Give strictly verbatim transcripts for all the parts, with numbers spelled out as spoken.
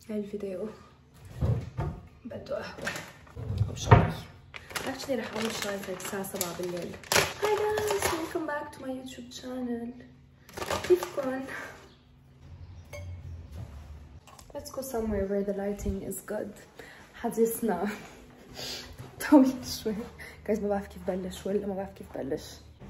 هاي الفيديو بده قهوة أو شاي. actually رح أعمل شاي في الساعة سبعة بالليل. Hi guys, welcome back to my YouTube channel. كيفكن؟ Let's go somewhere where the lighting is good. حديثنا طويل شوي. guys ما بعرف كيف بلش ولا ما بعرف كيف بلش.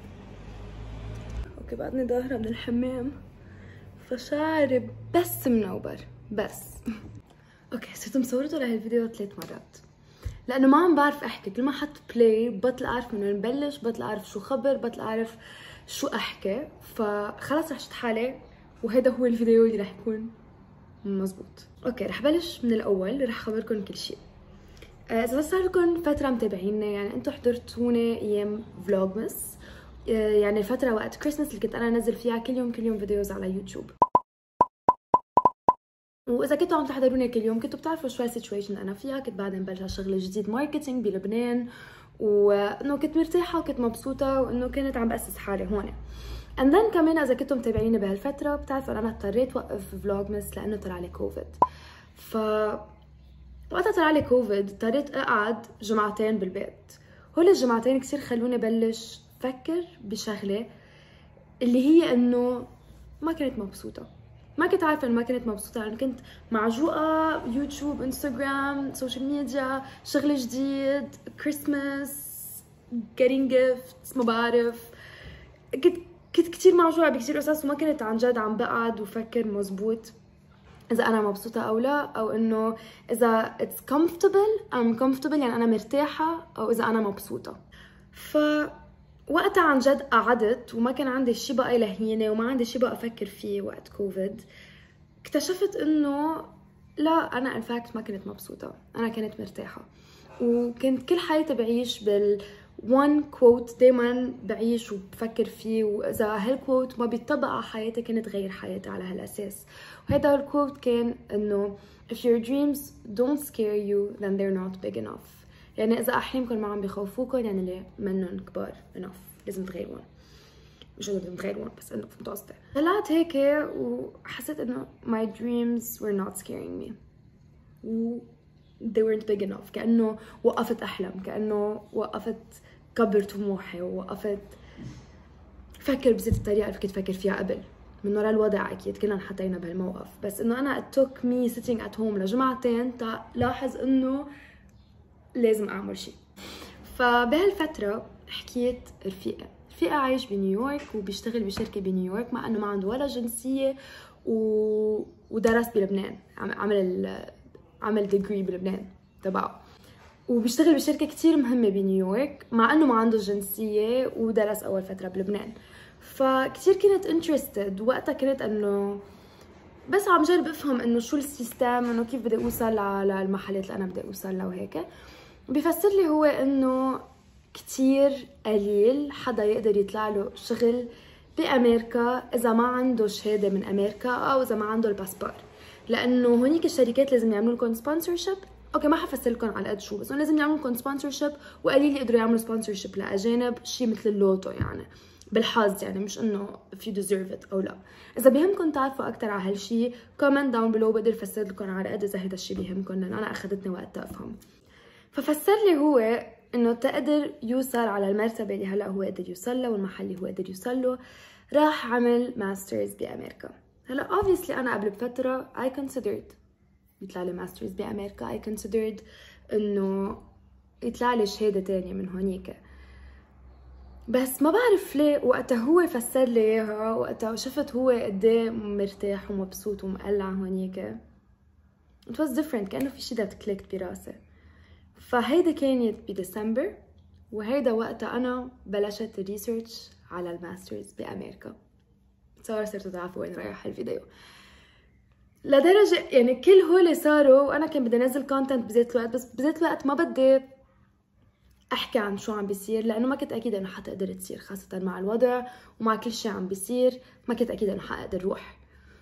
اوكي بعدني ظاهرة من الحمام فشعري بس منوبر بس. اوكي صرت مصورته لهي الفيديو ثلاث مرات لانه ما عم بعرف احكي. كل ما حط بلاي بطل اعرف من وين بلش، بطل اعرف شو خبر، بطل اعرف شو احكي. فخلص رح شد حالي وهذا هو الفيديو اللي رح يكون مزبوط. اوكي رح بلش من الاول، رح خبركم كل شيء. اذا بس صار لكم فتره متابعينا، يعني انتم حضرتوني ايام فلوجمس، يعني الفتره وقت كريسماس اللي كنت انا انزل فيها كل يوم كل يوم فيديوز على يوتيوب. واذا كنتوا عم تحضروني كل يوم كنتوا بتعرفوا شو السيتويشن انا فيها. كنت بعدين مبلشه شغل جديد ماركتينج بلبنان، وانه كنت مرتاحه وكنت مبسوطه وانه كنت عم باسس حالي هون. اند ذن كمان اذا كنتوا متابعيني بهالفتره بتعرفوا انا اضطريت اوقف فلوجمس لانه طلع لي كوفيد. ف وقتها طلع لي كوفيد اضطريت اقعد جمعتين بالبيت. هول الجمعتين كثير خلوني بلش فكر بشغله اللي هي انه ما كنت مبسوطه. ما كنت عارفه انه ما كنت مبسوطه لانه كنت معجوقه يوتيوب، انستغرام، سوشيال ميديا، شغل جديد، كريسماس، getting gifts، ما بعرف. كنت كنت كثير معجوقه بكثير قصص وما كنت عن جد عم بقعد وفكر مزبوط اذا انا مبسوطه او لا، او انه اذا it's comfortable I'm comfortable يعني انا مرتاحه، او اذا انا مبسوطه. ف وقتها عن جد قعدت وما كان عندي شي بقى لهينه وما عندي شي بقى افكر فيه. وقت كوفيد اكتشفت انه لا، انا ان فاكت ما كنت مبسوطه، انا كنت مرتاحه. وكنت كل حياتي بعيش بال one quote دايما بعيش وبفكر فيه، واذا هالكوت ما بيطبق على حياتي كنت غير حياتي على هالاساس. وهذا الكوت كان انه if your dreams don't scare you then they're not big enough. يعني اذا احلامكم ما عم بخوفوكم يعني اللي منن كبار enough، لازم تغيرون. مش انه لازم تغيرون بس انه فهمتوا قصدي. طلعت هيك وحسيت انه my dreams were not scaring me و they weren't big enough. كأنه وقفت أحلم، كأنه وقفت كبر طموحي، ووقفت فكر بذات الطريقة اللي كنت فكر فيها قبل. من وراء الوضع أكيد كلنا انحطينا بهالموقف، بس إنه أنا it took me sitting at home لجمعتين لاحظ إنه لازم أعمل شيء. فبهالفترة حكيت رفيقة رفيقة عايش بنيويورك وبيشتغل بشركة بنيويورك، مع إنه ما عنده ولا جنسية و... ودرس بلبنان، عمل ال... عمل ديجري بلبنان تبعه، وبيشتغل بشركه كتير مهمه بنيويورك مع انه ما عنده جنسيه ودرس اول فتره بلبنان. فكتير كنت انترستد وقتها، كنت انه بس عم جرب افهم انه شو السيستم، انه كيف بدي اوصل على المحلات اللي انا بدي اوصل لها وهيك. بيفسر لي هو انه كتير قليل حدا يقدر يطلع له شغل بامريكا اذا ما عنده شهاده من امريكا او اذا ما عنده الباسبور، لانه هونيك الشركات لازم يعملوا لكم سبونسرشيب. اوكي ما حفسر لكم على قد شو، بس لازم يعملوا لكم سبونسرشيب، وقليل يقدروا يعملوا سبونسرشيب لاجانب، شيء مثل اللوتو يعني بالحظ، يعني مش انه if you deserve it او لا. اذا بيهمكم تعرفوا اكثر على هالشيء كومنت داون بلو، بقدر افسر لكم على قد اذا هذا الشيء بيهمكم، لانه انا اخذتني وقت افهم. ففسر لي هو انه تقدر يوصل على المرتبه اللي هلا هو قدر يوصل له والمحل اللي هو قدر يوصل له، راح عمل ماسترز بامريكا. هلا obviously انا قبل بفتره I considered يطلع لي ماسترز بامريكا، I considered انه يطلع لي شهاده ثانيه من هونيك، بس ما بعرف ليه وقتها هو فسر لي اياها، وقتها شفت هو قد ايه مرتاح ومبسوط ومقلع هونيك. it was different، كانه في شيء that clicked براسي. فهيدا كانت بديسمبر، وهيدا وقتها انا بلشت ريسيرش على الماسترز بامريكا. تصور صرتوا تعرفوا وين رايح الفيديو لدرجه يعني كل هول صاروا وانا كان بدي انزل كونتنت بذات الوقت، بس بذات الوقت ما بدي احكي عن شو عم بيصير لانه ما كنت اكيد انه حتقدر تصير، خاصه مع الوضع ومع كل شيء عم بيصير ما كنت اكيد انه حقدر اروح.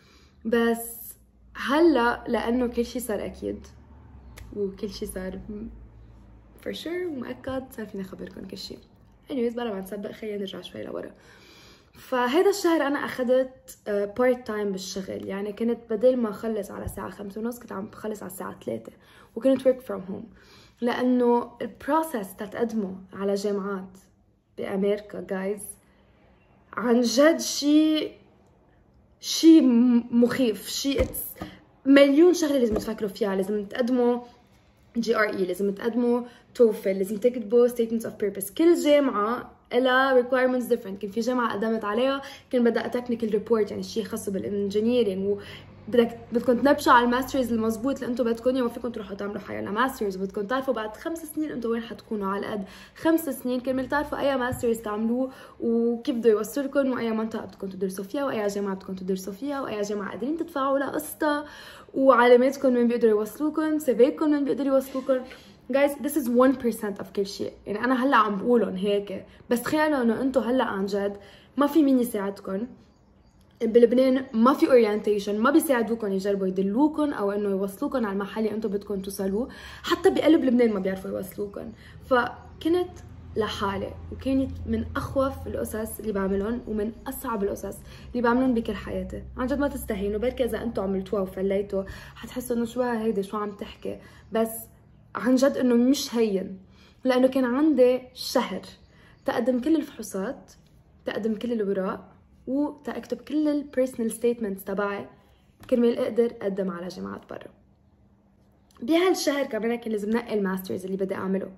بس هلا لانه كل شيء صار اكيد وكل شيء صار for sure ومؤكد، صار فيني اخبركم كل شيء. anyways بلا ما نسبق خلينا نرجع شوي لورا. فهذا الشهر انا اخذت بارت تايم بالشغل، يعني كنت بدل ما اخلص على الساعه خمسة ونص كنت عم بخلص على الساعه ثلاثة، وكنت work from home، لانه البروسس تتقدموا على جامعات بامريكا جايز عن جد شيء شيء مخيف، شيء مليون شغله لازم تفكروا فيها. لازم تقدموا جي ار اي، لازم تقدموا توفل، لازم تكتبوا statements of purpose. كل جامعه لها requirements different. كان في جامعه قدمت عليها كان بدها technical report، يعني شيء خاص بالانجينيرينج، وبدك بدكم تنبشوا على الماسترز المضبوط اللي انتم بدكم اياه، ما فيكم تروحوا تعملوا حيلا ماسترز، بدكم تعرفوا بعد خمس سنين انتم وين حتكونوا. على قد خمس سنين كرمال تعرفوا اي ماسترز تعملوه وكيف بده يوصلكم، واي منطقه بدكم تدرسوا فيها، واي جامعه بدكم تدرسوا فيها، واي جامعه قادرين تدفعوا لها قسطها، وعلاماتكم وين بيقدروا يوصلوكم، سيفيكم وين بيقدروا يوصلوكم. guys this is one percent of كل شيء. يعني انا هلا عم بقولهم هيك، بس تخيلوا انه انتم هلا عن جد ما في مين يساعدكم بلبنان، ما في اورينتيشن، ما بيساعدوكم يجربوا يدلوكم او انه يوصلوكم على المحل اللي انتم بدكم توصلوه، حتى بقلب لبنان ما بيعرفوا يوصلوكم. فكنت لحالي، وكانت من اخوف القصص اللي بعملهم ومن اصعب القصص اللي بعملهم بكل حياتي. عن جد ما تستهينوا، بركي اذا انتم عملتوها وفليتوا حتحسوا انه شو هيدي شو عم تحكي، بس عن جد انه مش هين. لانه كان عندي شهر تقدم كل الفحوصات، تقدم كل الوراق، وتكتب كل البيرسونال ستيتمنتس تبعي كرمال اقدر اقدم على جامعات برا. بهالشهر كمان كان لازم نقي الماسترز اللي بدي اعمله،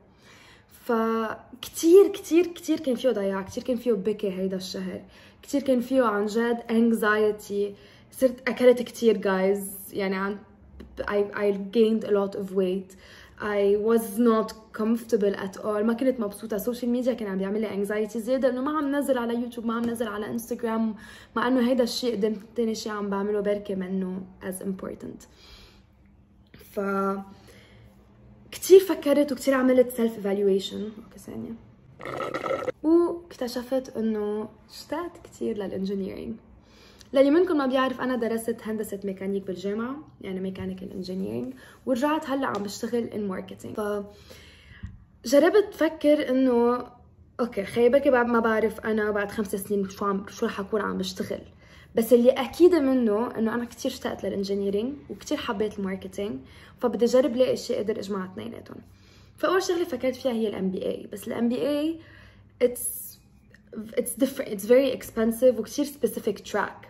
فكتير كتير كتير كان فيه ضياع، كتير كان فيه بكي هيدا الشهر، كتير كان فيه عن جد anxiety. صرت اكلت كتير guys، يعني عن I, I gained a lot of weight. I was not comfortable at all. ما كنت مبسوطة. السوشيال ميديا كان عم بيعمل لي anxiety زيادة، انه ما عم نزل على يوتيوب، ما عم نزل على انستغرام، مع انه هيدا الشيء قدام تاني شيء عم بعمله بركي منه as important. ف كتير فكرت وكتير عملت self evaluation. اوكي ثانية. واكتشفت انه اشتقت كتير للانجينيرينج. للي منكم ما بيعرف انا درست هندسة ميكانيك بالجامعة، يعني ميكانيكال انجينيرينج، ورجعت هلا عم بشتغل ان ماركتينج. ف جربت فكر انه اوكي خيبك ما بعرف انا بعد خمس سنين شو عم شو رح اكون عم بشتغل، بس اللي اكيد منه انه انا كتير اشتقت للانجينيرينج وكتير حبيت الماركتينج، فبدي اجرب لاقي شيء اقدر اجمع اثنيناتهم. فاول شغله فكرت فيها هي الام بي اي، بس الام بي اي اتس اتس different, it's very expensive وكتير specific track.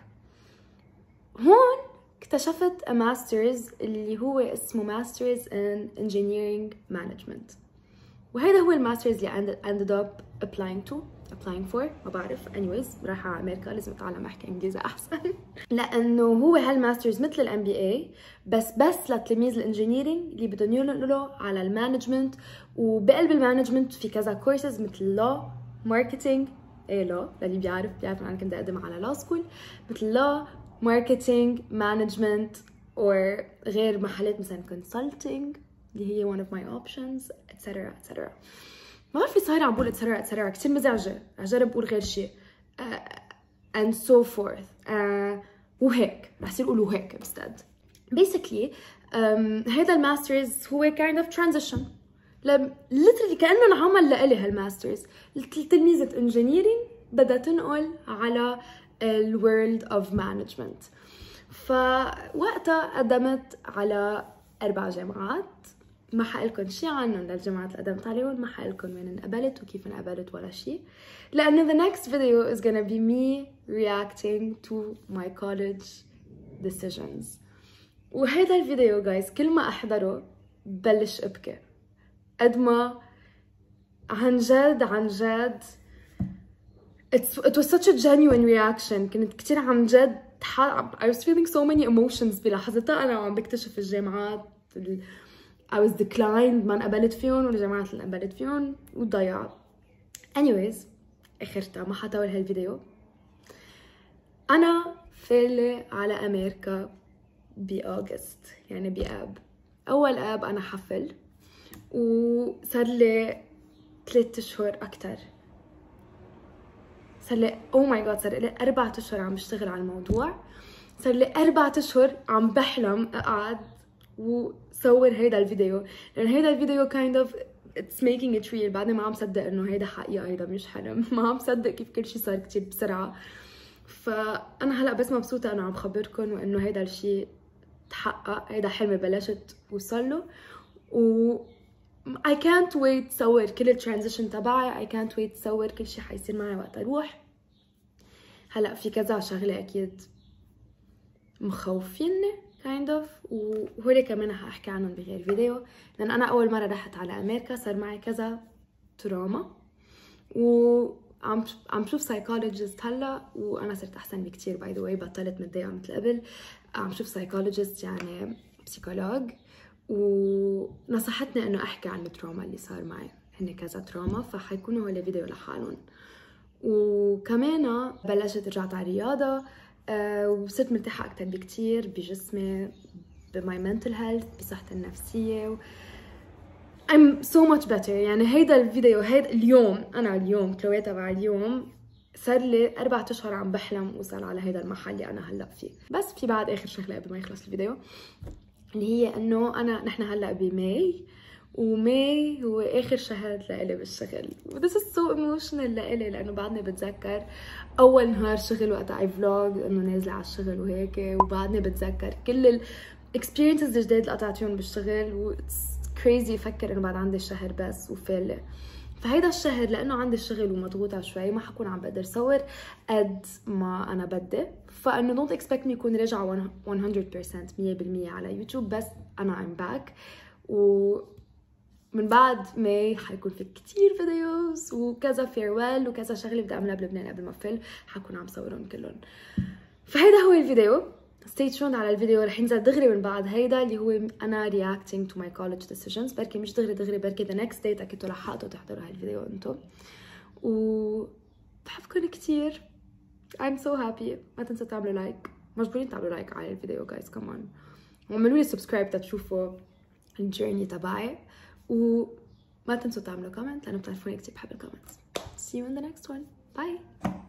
هون اكتشفت a masters اللي هو اسمه masters in engineering management، وهذا هو الماسترز اللي ended up applying to applying for. ما بعرف anyways رايحة على امريكا لازم اتعلم احكي انجليزي احسن لانه هو هالماسترز مثل الام بي اي، بس بس لتلاميذ الانجينيرينج اللي بدهم ينقلوا على المانجمنت. وبقلب المانجمنت في كذا كورسز مثل لو، ماركتينج، ايه لو للي بيعرف بيعرف انا كنت اقدم على لو سكول، مثل لو، ماركتينج، مانجمنت، او غير محلات مثلا كونسلتنج اللي هي one of my options etc etc. ما بعرف صايره عم بقول etc etc كثير مزعجه، اجرب اقول غير شيء uh, and so forth uh, وهيك رح يصير اقول وهيك instead. basically um, هذا الماسترز هو kind of transition literally كانه انعمل لإلي هالماسترز. تلميذه انجينيرينج بدها تنقل على الورلد اوف مانجمنت. فوقتها قدمت على اربع جامعات، ما حقلكن شي عنهم للجامعات اللي قدمت عليهم، ما حقلكن وين انقبلت وكيف انقبلت ولا شي، لأنه the next video is gonna be me reacting to my college decisions. وهذا الفيديو guys كل ما أحضره ببلش أبكي، قد ما عن جد عن جد It's, it was such a genuine reaction. كنت كتير عن جد I was feeling so many emotions بلحظتها. أنا عم بكتشف الجامعات I was declined ما انقبلت فيهم، والجامعات اللي انقبلت فيهم وضيع. anyways اخرتها ما حطول هالفيديو. أنا فالة على أمريكا بأغسطس، يعني بآب. أول آب أنا حفل، وصار لي ثلاثة أشهر أكتر، صار لي او ماي جاد صار لي أربعة أشهر عم بشتغل على الموضوع. صار لي أربعة أشهر عم بحلم أقعد وصور هيدا الفيديو، لأن هيدا الفيديو kind of it's making it real. بعدني ما عم صدق إنه هيدا حقيقة، هيدا مش حلم. ما عم صدق كيف كل شيء صار كتير بسرعة. فانا هلا بس مبسوطه انه عم خبركم وانه هيدا الشيء تحقق، هيدا حلمي بلشت وصل له. و I can't wait صور كل الترانزيشن تبعي. I can't wait صور كل شيء حيصير معي وقت اروح. هلا في كذا شغله اكيد مخوفيني kind of، وهولي كمان هحكي عنهم بغير فيديو، لان انا اول مره رحت على امريكا صار معي كذا تراما، وعم عم شوف سايكولوجيست هلا، وانا صرت احسن بكتير باي ذا واي، بطلت متضايقه مثل قبل. عم شوف سايكولوجيست يعني بسيكولوج، ونصحتني انه احكي عن التراما اللي صار معي. هن كذا تراما، فحيكونوا هولي فيديو لحالهم. وكمان بلشت رجعت على الرياضه، أه وصرت مرتاحه اكثر بكتير بجسمي، بماي منتل هيلث، بصحتي النفسيه. و... I'm so much better. يعني هيدا الفيديو هيدا اليوم، انا اليوم كلوي تبع اليوم صار لي أربعة أشهر عم بحلم اوصل على هيدا المحل اللي انا هلا فيه. بس في بعد اخر شغله قبل ما يخلص الفيديو، اللي هي انه انا نحن هلا بماي، وماي هو اخر شهر لإلي بالشغل. This is so emotional لإلي، لانه بعدني بتذكر اول نهار شغل وقت اي فلوج انه نازله على الشغل وهيك، وبعدني بتذكر كل الاكسبيرينسز الجديد اللي قطعتيهم بالشغل، و كريزي افكر انه بعد عندي شهر بس وفالة. فهيدا الشهر لانه عندي الشغل ومضغوطه شوي، ما حكون عم بقدر صور قد ما انا بدي، فانه دونت اكسبكت مي يكون راجعه مية بالمية مية بالمية على يوتيوب، بس انا ام باك. و من بعد ماي حيكون في كتير فيديوز وكذا فيرويل وكذا شغله بدي اعملها بلبنان قبل ما فل، حكون عم صورهم كلهم. فهيدا هو الفيديو. stay tuned على الفيديو، رح ينزل دغري من بعد هيدا اللي هو انا reacting to my college decisions. بركي مش دغري دغري، بركي the next day تاكدوا لحقتوا تحضروا هالفيديو انتم. و بحبكم كتير. I'm so happy. ما تنسوا تعملوا لايك، مجبورين تعملوا لايك على الفيديو guys كمان، وعملوا لي سبسكرايب تشوفوا الجيرني تبعي، وما تنسوا تعملوا كومنت لانه بتعرفوني كتير بحب الكومنتس. See you in the next one. Bye.